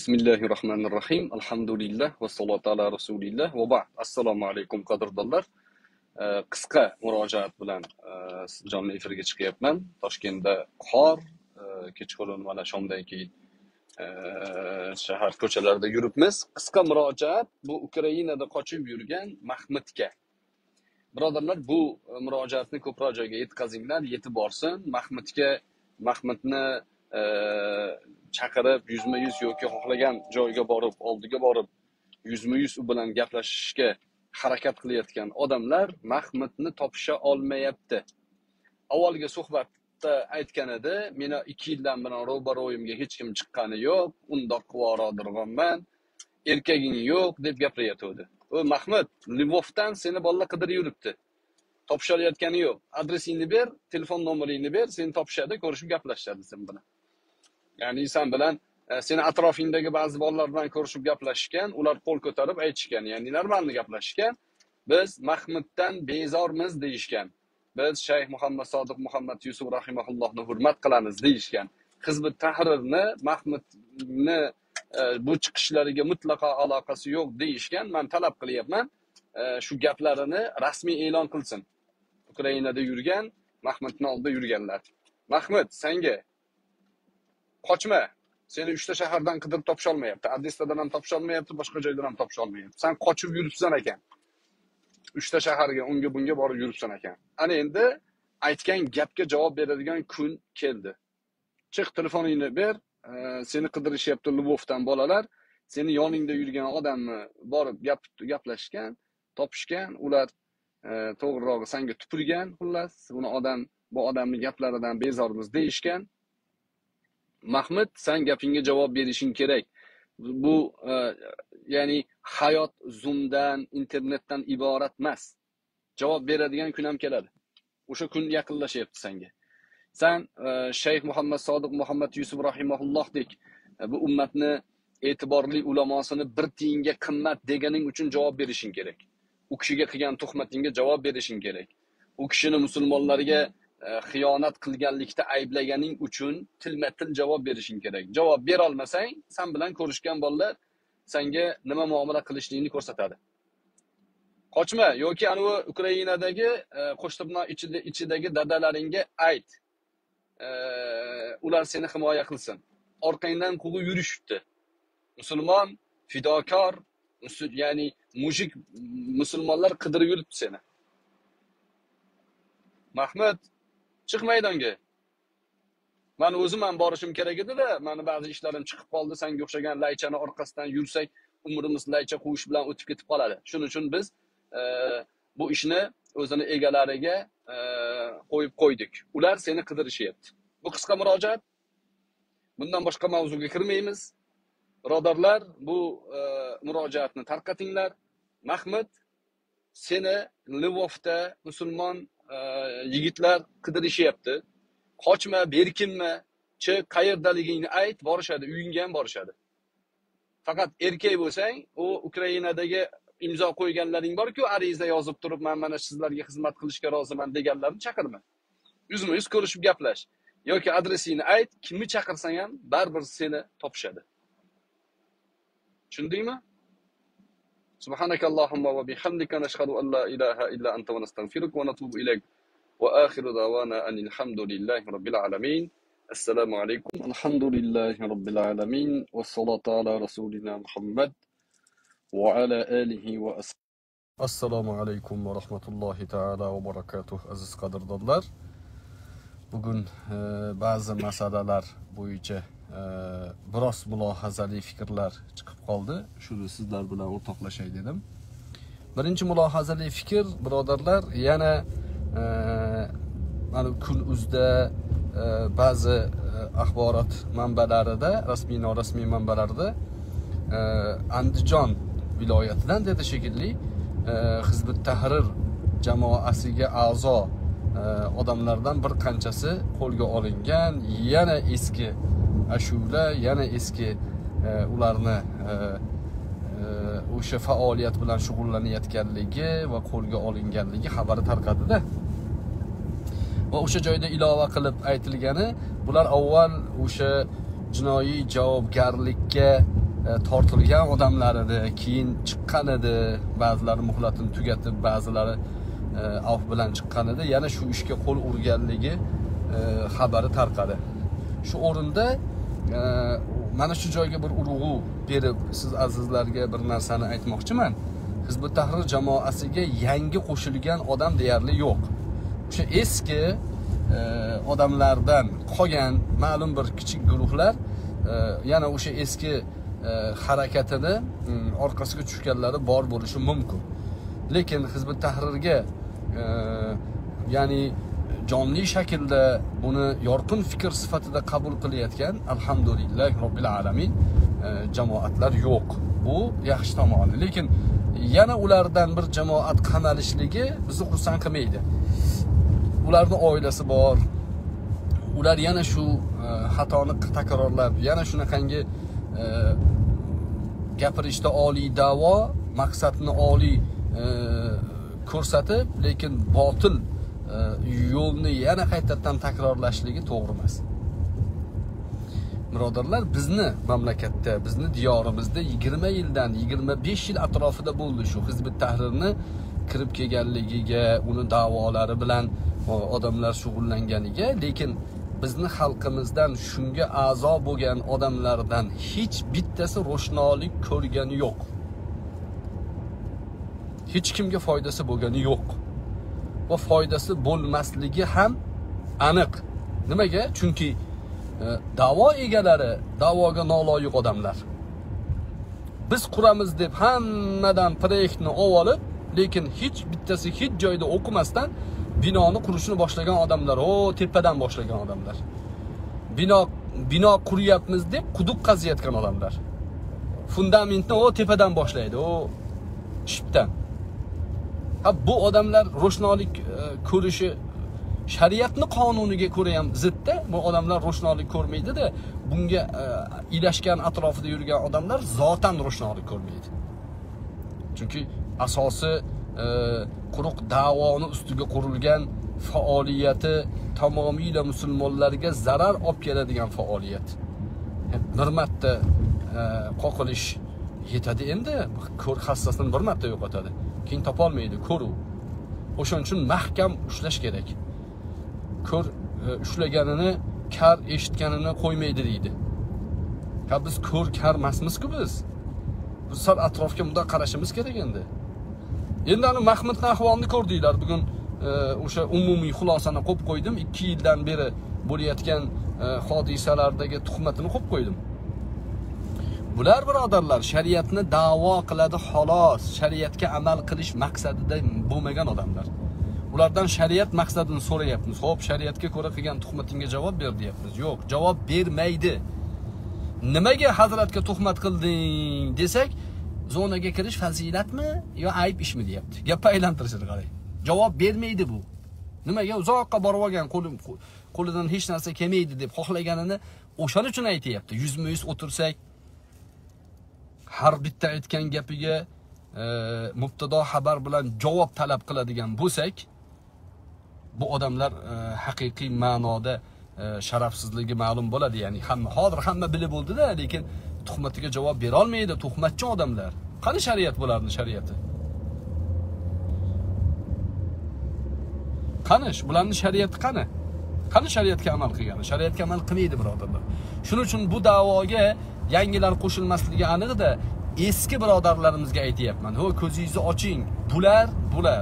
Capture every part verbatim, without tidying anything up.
Bismillahirrahmanirrahim. Alhamdulillah va salatu ala rasulillah va ba'd. Assalomu alaykum qadrdonlar. Qisqa murojaat bilan jonli efirga chiqyapman. Toshkentda qor, kechqurun mana shomdan keyin shahar ko'chalarida yuribmiz. Qisqa murojaat bu Ukrainada qochib yurgan Mahmudga. Birodarlar, bu murojaatni ko'proq joyga yetkazinglar, yetib borsin. Mahmudga Mahmudni chaqirib yuzma yuz yoki xohlagan joyga borib, oldiga borib yuzma yuz u bilan gaplashishga harakat qilayotgan odamlar Mahmudni topisha olmayapti. Avvalgi suhbatda aytgan edi, meni ikki yildan bilan ro'baro'yimga hech kim chiqqani yo'q, undoq qivoradirman, erkaging yo'q deb gapirayotdi. O Mahmud, Lvovdan seni bolalar qidirib yuribdi. Topishalayotgani yo'q. Adresingni ber, telefon nomeringni ber, seni topishadi, ko'rishib gaplashadi sen bilan. Ya'ni sen bilan seni atrofingdagi ba'zi bolalar bilan ko'rishib gaplashishgan, ular qo'l ko'tarib aytishgan, ya'ni normalni gaplashishgan. Biz Mahmuddan bezormiz deyishgan. Biz Shayx Muhammad Sodiq Muhammad Yusuf rahimahullohni hurmat qilamiz deyishgan. Hizb Tahrirni Mahmudni bu chiqishlariga mutlaqo aloqasi yo'q deyishgan. Men talab qilyapman, shu gaplarini rasmiy e'lon qilsin. Ukrainada yurgan, Mahmudning oldida yurganlar. Mahmud, senga qochma. Seni uchta shahardan qidirib topisha olmayapti. Odessadan ham topisha olmayapti, boshqa joydan ham topisha olmayapti. Sen qochib yuribsan ekan. Uchta shaharga, unga bunga borib yuribsan ekan. Ana endi aytgan gapga javob beradigan kun keldi. Chiq, telefoningni ber. Seni qidirishyapti Lvovdan bolalar. Seni yoningda yurgan odamni borib gap gaplashgan, topishgan, ular to'g'rirog'i senga tupurgan, xullas, uni odam bu odamning gaplaridan bezormiz deyishgan. Mahmud, sen gapingga javob berishing kerak. Bu e, ya'ni hayot Zoomdan, internetdan iborat emas. Javob beradigan kun ham keladi. O'sha kun yaqinlashyapti senga. Sen e, Shayx Muhammad Sodiq Muhammad Yusuf rahimahullоhdek e, bu ummatni e'tiborli ulamosini bir tiyinga qimmat deganing uchun javob berishing kerak. U kishiga qilgan tuhmatingga javob berishing kerak. U kishini musulmonlarga xiyonat qilganlikda ayblaganing uchun tilma-til javob berishing kerak. Javob bera olmasang, sen bilan ko'rishgan bolalar senga nima muomala qilishligini ko'rsatadi. Qochma yoki anavi Ukrainadagi qo'shtirnoq ichida ichidagi dadalaringga ayt. Ular seni himoya qilsin. Orqangdan quvib yurishibdi. Musulmon, fidokor, ya'ni mujik musulmonlar qidirib yuribdi seni. Mahmud, chiq maydonga. Men o'zim ham borishim kerak edi-da, meni ba'zi ishlarim chiqib qoldi. Senga o'xshagan laychani orqasidan yursak, umrimiz laycha quvish bilan o'tib ketib qoladi. Shuning uchun biz e, bu ishni o'zini egalariga e, qo'yib qo'ydik. Ular seni qidirishyapti. Bu qisqa murojaat. Bundan boshqa mavzuga kirmaymiz. Birodarlar, bu e, murojaatni tarqatinglar. Mahmud, seni Lvovda musulmon yigitlar qidirishyapti. Qochma, berkinma, chiq, qayerdaligingni ayt, borishadi, uyingga ham borishadi. Faqat erkak bo'lsang, u Ukrainadagi imzo qo'yganlaring bor-ku, ariza yozib turib, men mana sizlarga xizmat qilishga roziman deganlarni chaqirma. Yuzma-yuz ko'rishib gaplash. Yoki adresingni ayt, kimni chaqirsang ham baribir seni topishadi. Tushundingmi? سبحانك اللهم وبحمدك نشهد أن لا إله إلا أنت ونستغفرك ونتوب إليك وآخر دعوانا أن الحمد لله رب العالمين السلام عليكم الحمد لله رب العالمين والصلاة على رسولنا محمد وعلى آله وأصحابه السلام عليكم ورحمة الله تعالى وبركاته aziz qadrdonlar. Bugun e, ba'zi masalalar bo'yicha e, biroz mulohazali fikrlar chiqib qoldi. Shuni sizlar bilan o'rtoqlashay dedim. Birinchi mulohazali fikr, birodarlar, yana e, mana Kun.uzda e, ba'zi e, axborot manbalarida, rasmiy norasmiy manbalarda e, Andijon viloyatidan dedi shekilli e, Hizb Tahrir jamoasiga a'zo odamlardan bir qanchasi qo'lga olingan, yana eski ashula, yana eski e, ularni e, e, o'sha faoliyat bilan shug'ullanayotganligi va qo'lga olinganligi xabari tarqadi-da. Va o'sha joyda ilova qilib aytilgani, bular avval o'sha jinoiy javobgarlikka e, tortilgan odamlar edi, keyin chiqqan edi, ba'zilari muhlatini tugatib, ba'zilari af bilan chiqqan edi, yana shu ishga qo'l urganligi xabari tarqadi. Shu o'rinda mana shu joyga bir urg'u berib, siz azizlarga bir narsani aytmoqchiman. Hizbut Tahrir jamoasiga yangi qo'shilgan odam deyarli yo'q. O'sha eski odamlardan qolgan ma'lum bir kichik guruhlar yana o'sha eski harakatini orqasiga tushganlari bor bo'lishi mumkin. Lekin Hizbut Tahrirga ya'ni jonli shaklda buni yorqin fikr sifatida qabul qilayotgan alhamdulillah robbil alamin jamoatlar yo'q. Bu yaxshi tomoni. Lekin yana ulardan bir jamoat qamalishligi bizni xursand qilmaydi. Ularning oilasi bor. Ular yana shu xatoni takrorlab, yana shunaqangi gapirishda oliy da'vo, maqsadni oliy ko'rsatib, lekin botil yo'lni yana qaytadan takrorlashligi to'g'ri emas. Birodarlar, bizni mamlakatda, bizni diyorimizda yigirma yildan yigirma besh yil atrofida bo'ldi shu Hizbut Tahrirni kirib kelganligiga, uni da'volari bilan odamlar shug'ullanganiga, lekin bizni xalqimizdan shunga a'zo bo'lgan odamlardan hech bittasi ro'shnolik ko'rgani yo'q. Hech kimga foydasi bo'lgani yo'q. Va foydasi bo'lmasligi ham aniq. Nimaga? Chunki da'vo egalari da'voga noloyiq odamlar. Biz quramiz deb hammadan proyektni olib, lekin hech bittasi hech joyda o'qimasdan binoni qurishni boshlagan odamlar, o tepadan boshlagan odamlar. Bino bino quryapmiz deb quduq qaziyotgan odamlar. Fundamentni o tepadan boshlaydi, o shipdan. Ha, bu odamlar ro'shnolik ko'rishi shariatni qonuniga ko'ra ham zidda. Bu odamlar ro'shnolik ko'rmaydi-da, bunga ilashgan atrofida yurgan odamlar zotan ro'shnolik ko'rmaydi. Chunki asosi quruq da'voni ustiga qurilgan faoliyati tamomiyla musulmonlarga zarar olib keladigan faoliyat. Bir marta qoqilish yetadi endi, ko'r hassasini bir marta yo'qotadi. Keyin topolmaydi ko'ru. O'shaning uchun mahkam ushlash kerak. Ko'r ushlaganini kar eshitganini qo'ymaydi deydi. Ha, biz ko'r kar emasmiz-ku biz. Biz sal atrofga bunday qarashimiz kerak endi. Endi ana Mahmudning ahvolini ko'rdinglar. Bugun o'sha umumiy xulosani qo'yib qo'ydim. ikki yildan beri bo'layotgan hodisalardagi tuhmatini qo'yib qo'ydim. Bular birodarlar shariatni da'vo qiladi xolos, shariatga amal qilish maqsadida bo'lmagan odamlar. Ulardan shariat maqsadini so'rayapmiz. Xo'p, shariatga ko'ra qilgan tuhmatingga javob ber deyapmiz. Yo'q, javob bermaydi. Nimaga hazratga tuhmat qilding desak, zonaga kirish fazilatmi yo ayb ishmi deyapti. Gapni aylantirishni qarang. Javob bermaydi bu. Nimaga uzoqqa borib olgan, qo'lim qo'lidan hech narsa kelmaydi deb xohlaganini o'shaning uchun aytayapti. yuzma-yuz o'tirsak, har bitta aytgan gapiga e, mubtado xabar bilan javob talab qiladigan bo'lsak, bu odamlar e, haqiqiy ma'noda e, sharafsizligi ma'lum bo'ladi. Ya'ni hamma hozir hamma bilib bo'ldi-da, lekin tuhmatiga javob bera olmaydi, tuhmatchi odamlar. Qani shariat bularning shariati? Qani bularning shariati qani? Qani shariatga amal qilgani? Shariatga amal qilmaydi birodarlar. Shuning uchun bu da'voga yangilar qo'shilmasligi aniq-da, eski birodarlarimizga aytayapman. Ho, ko'zingizni oching. Bular, bular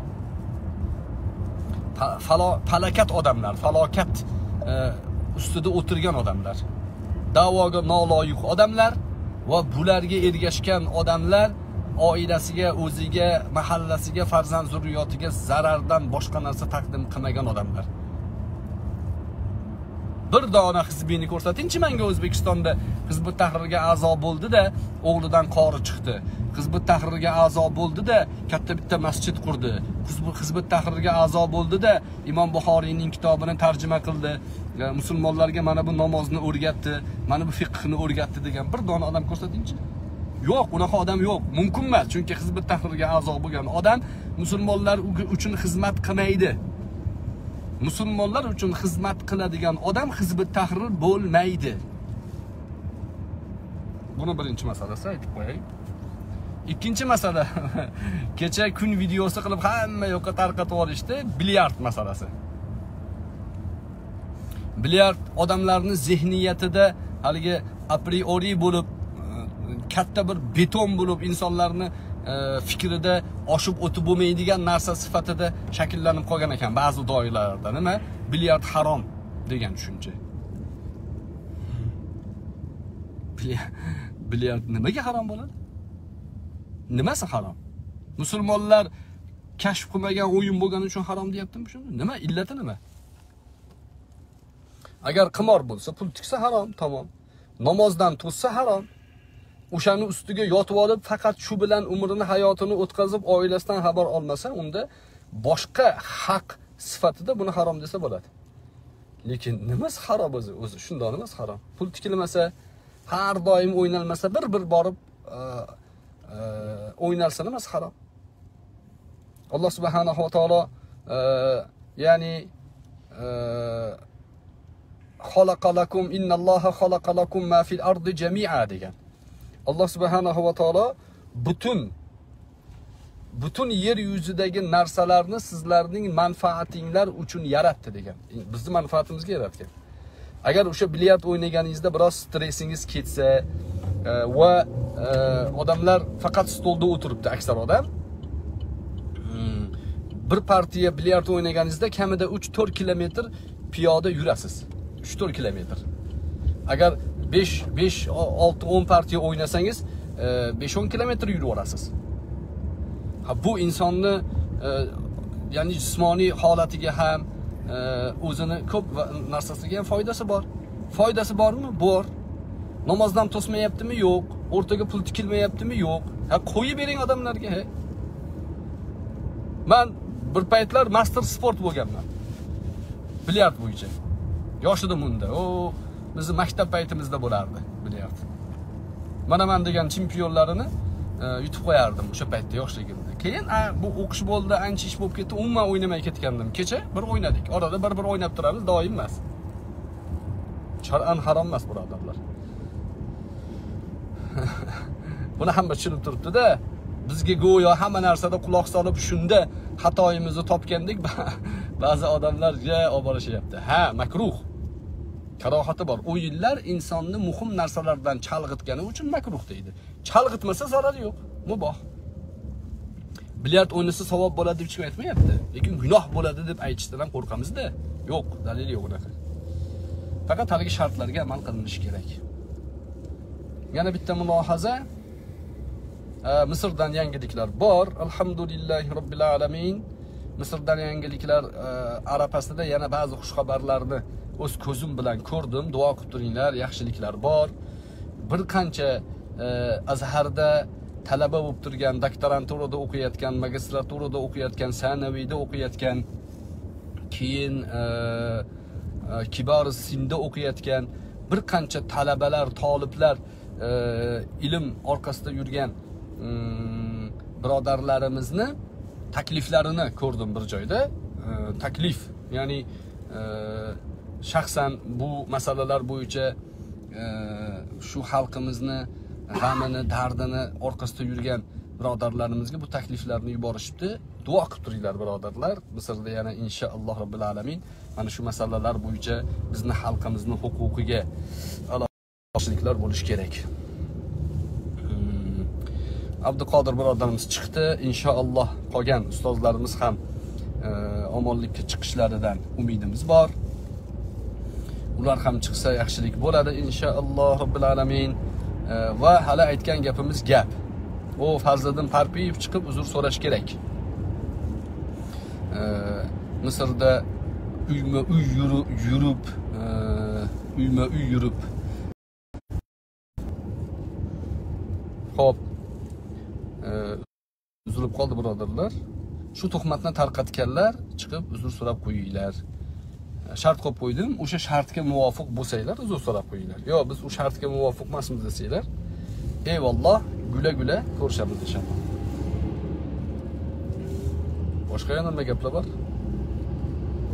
falokat odamlar, falokat e, ustida o'tirgan odamlar. Da'voga noloyiq odamlar va bularga ergashgan odamlar oilasiga, o'ziga, mahallasiga, farzand zurriyotiga zarardan boshqa narsa taqdim qilmagan odamlar. Bir dona hizbini ko'rsatingchi menga O'zbekistonda Hizbut Tahrirga a'zo bo'ldi-da, o'g'lidan qori chiqdi. Hizbut Tahrirga a'zo bo'ldi-da, katta bitta masjid qurdi. Hizbut Tahrirga a'zo bo'ldi-da, Imom Buxoriyning kitobini tarjima qildi. Musulmonlarga mana bu namozni o'rgatdi, mana bu fiqhni o'rgatdi degan bir dona odam ko'rsatingchi. Yo'q, unaqa odam yo'q. Mumkin emas, chunki Hizbut Tahrirga a'zo bo'lgan odam musulmonlar uchun xizmat qilmaydi. Musulmonlar uchun xizmat qiladigan odam Hizbut Tahrir bo'lmaydi. Buni birinchi masalasi aytib qo'yay. Ikkinchi masala, kecha kun videosi qilib hamma yoqqa tarqatib olishdi, bilyard masalasi. Bilyard odamlarning zehniyatida haligi a priori bo'lib, katta bir beton bo'lib insonlarni fikrida oshib o'tib bo'lmaydigan narsa sifatida shakllanib qolgan ekan ba'zi doiralarda. Nima? Bilyard harom degan tushuncha. Bilyard nimaga harom bo'ladi? Nimasi harom? Musulmonlar kashf qilmagan o'yin bo'lgani uchun harom deyaptimi shuni? Nima illati nima? Agar qimor bo'lsa, pul tiksa harom, tamom. Namozdan to'ssa harom. O'shani ustiga yotib olib, faqat shu bilan umrini, hayotini o'tkazib, oilasidan xabar olmasa, unda boshqa haq sifatida buni harom desa bo'ladi. Lekin nimasi harom o'zi? O'zi shundoq nimasi harom? Pul tikilmasa, har doim o'ynalmasa, bir-bir borib o'ynalsa nimasi harom? Alloh subhanahu va taolo ya'ni xalaqalakum innalloha xalaqalakum ma fil ardi jami'a degan. Alloh subhanahu va taolo butun butun yer yuzidagi narsalarni sizlarning manfaatinglar uchun yaratdi degan. Bizni manfaatimizga yaratgan. Agar o'sha bilyard o'ynaganingizda biroz stressingiz ketsa va odamlar faqat stolda o'tiribdi, aksar odam bir partiya bilyard o'ynaganingizda kamida uch to'rt kilometr piyoda yurasiz. uch to'rt kilometr. Agar besh besh olti o'n partiya o'ynasangiz besh o'n kilometr yurib olasiz. Ha bu insonni ya'ni jismoniy holatiga ham o'zini ko'p narsasiga ham foydasi bor. Foydasi bormi? Bor. Namozdan to'smayaptimi? Yo'q. O'rtaga pul tikilmayaptimi? Yo'q. Ha qo'yib bering odamlarga. He. Men bir paytlar master sport bo'lganman. Bilyard bo'yicha. Yoshidim unda. O bizni maktab paytimizda bo'lardi bilyard. Mana men degan chempionlarini yutib qo'yardim o'sha paytda yoshligimda. Keyin bu o'qish bo'ldi, ancha ish bo'lib ketdi, umuman o'ynamay ketgandim. Kecha bir o'ynadik. Orada bir-bir o'ynab turamiz, doim emas. Shar'an harom emas birodarlar. Buni hamma tushunib turibdi-da. Bizga go'yo hamma narsada quloq solib shunda xatoyimizni topgandik. Ba'zi odamlar ya olib borishyapti. Ha, makruh. Karohati bor. O'yinlar insonni muhim narsalardan chalg'itgani uchun makruh deydi. Chalg'itmasa zarari yo'q, muboh. Bilyard o'ynasa savob bo'ladi deb hech kim aytmayapti. Lekin gunoh bo'ladi deb aytishdan qo'rqamiz-da. Yo'q, dalil yo'q unaqa. Faqat haligi shartlarga amal qilinishi kerak. Yana bitta mulohaza. Misrdan yangiliklar bor. Alhamdulillahi robbil alamin. Misrdan yangiliklar arafasida yana ba'zi xush xabarlarni o'z ko'zim bilan ko'rdim. Duo qilib turinglar, yaxshiliklar bor. Bir qancha Azharda talaba bo'lib turgan, doktoranturada o'qiyotgan, magistraturada o'qiyotgan, sanaviyda o'qiyotgan, keyin Kibar Sinda o'qiyotgan bir qancha talabalar, taliblar ilm orqasida yurgan birodarlarimizni takliflarini ko'rdim bir joyda. Taklif, ya'ni shaxsan bu masalalar bo'yicha shu xalqimizni g'amini, dardini orqasida yurgan birodarlarimizga bu takliflarni yuborishibdi. Duo qilib turinglar birodarlar. Misrda yana inshaalloh robbil alamin mana shu masalalar bo'yicha bizni xalqimizning huquqiga aloqaliklar bo'lishi kerak. Abduqodir birodarimiz chiqdi. Inshaalloh qolgan ustozlarimiz ham omonlikka chiqishlaridan umidimiz bor. Ular ham chiqsa yaxshilik bo'ladi inshaalloh robbil alamin. Va hali aytgan gapimiz gap. O Fazliddin Parpiyev chiqib uzr so'rash kerak. Misrda uyma uy yurib, uyma uy yurib. Xo'p. Uzilib qoldi birodarlar. Shu tuhmatni tarqatganlar chiqib uzr so'rab qo'yinglar. Shart qo'yib qo'ydim, o'sha shartga muvofiq bo'lsanglar uzr so'rab qo'yinglar. Yo, biz u shartga muvofiq emasmiz desanglar, eyvalloh, gula-gula ko'rishamiz inshaalloh. Boshqa yana nima gaplar bor?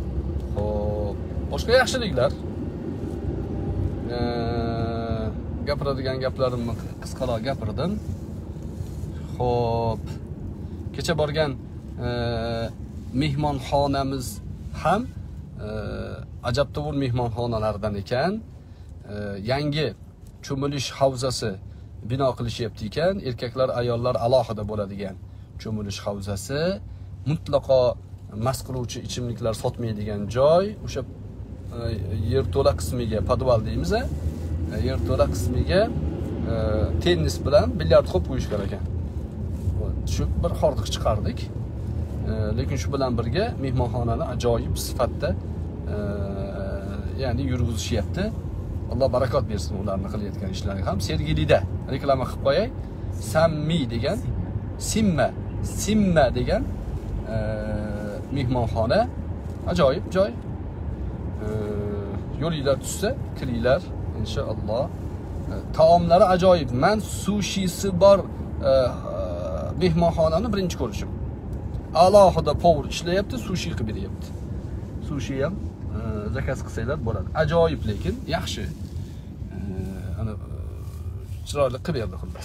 Xo'p, boshqa yaxshiliklar. gapiradigan gaplarimni qisqaroq gapirdim. Xo'p. Kecha borgan e, mehmonxonamiz ham e, ajabtovur mehmonxonalardan ekan. E, yangi cho'milish havzasi bino qilishyapti ekan. Erkaklar, ayollar alohida bo'ladigan cho'milish havzasi, mutlaqo mast qiluvchi ichimliklar sotmaydigan joy. O'sha yerto'la qismiga, podval deymiz, yerto'la qismiga e, tennis bilan bilyard qo'yib qo'yishgan ekan. Shu bir hordiq chiqardik. E, lekin shu bilan birga mehmonxonani ajoyib sifatda e, ya'ni yurgizishyapti. Alloh barakot bersin ularni qilayotgan ishlariga ham. Sergelida reklama qilib qo'yay. Sammi degan, Simma, Simma degan e, mehmonxona ajoyib joy. E, yo'linglar tushsa, kiringlar inshaalloh. E, taomlari ajoyib. Men sushisi bor e, mehmonxonani birinchi ko'rishim. Alohida povur ishlayapti, sushi qilib beryapti. Sushi ham e, zakaz qilsanglar bo'ladi. Ajoyib, lekin yaxshi. E, ana chiroyli qilib berdi xullas.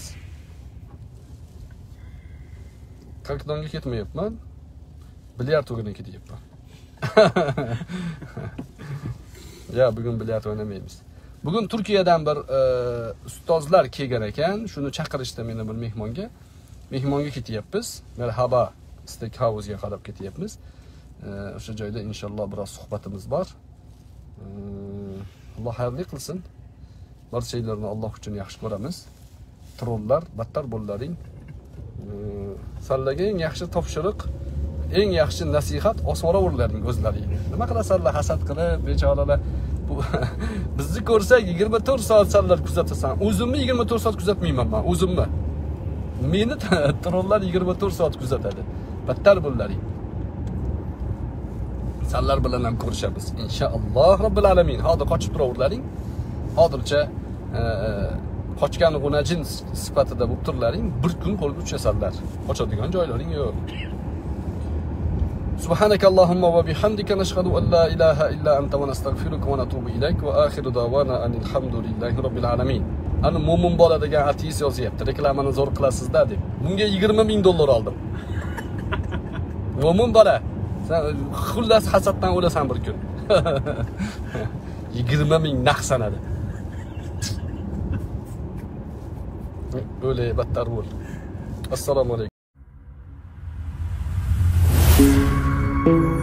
Kakdonga ketmayapman. Bilyard o'yiniga ketyapman. Ya, bugun bilyard o'ynamaymiz. Bugun Turkiyadan bir e, ustozlar kelgan ekan. Shuni chaqirishdi meni bir mehmonga. Mehmonga ketyapmiz. Merhaba Steakhouse-ga qarab ketyapmiz. E, o'sha joyda inshaalloh biroz suhbatimiz bor. E, Alloh xayrli qilsin. Barchalarni Alloh uchun yaxshi ko'ramiz. Trollar battar bo'llaring. E, Sallaga eng yaxshi topshiriq, eng yaxshi nasihat osmoraverlaring o'zlaringga. Nima qilasanlar hasad qilib, bechoralar. Bu bizni ko'rsak yigirma to'rt soat sallar kuzatasan. O'zimni yigirma to'rt soat kuzatmayman men, o'zimni. Meni trollar yigirma to'rt soat kuzatadi. Battar bo'llaring. Sallar bilan ham ko'rishamiz inshaalloh robbil alamin. Hozir qochib turaverlaring. Hozircha qochgan g'unajin sifatida bo'lib turlaring. Bir kun qo'lga tushasanlar. Qochadigan joylaring yo'q. سبحانك اللهم وبحمدك نشهد أن لا إله إلا أنت ونستغفرك ونتوب إليك وآخر دعوانا أن الحمد لله رب العالمين. Ana mo'min bola degan ateist yozyapti. Reklamani zo'r qilasizda deb. Bunga yigirma ming dollar oldim. Mo'min bola, sen xullas hasaddan o'lasan bir kun. yigirma ming naq sanadi. O'lay battar bo'l. Assalomu alaykum.